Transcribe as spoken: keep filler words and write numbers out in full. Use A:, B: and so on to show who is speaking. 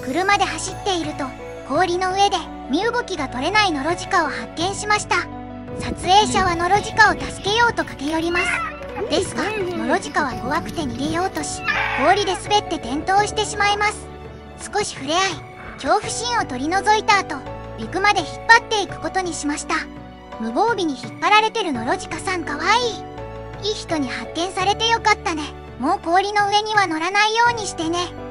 A: 車で走っていると氷の上で身動きが取れないノロジカを発見しました。撮影者はノロジカを助けようと駆け寄ります。ですがノロジカは怖くて逃げようとし、氷で滑って転倒してしまいます。少し触れ合い恐怖心を取り除いた後、陸まで引っ張っていくことにしました。無防備に引っ張られてるノロジカさんかわいい。いい人に発見されてよかったね。もう氷の上には乗らないようにしてね。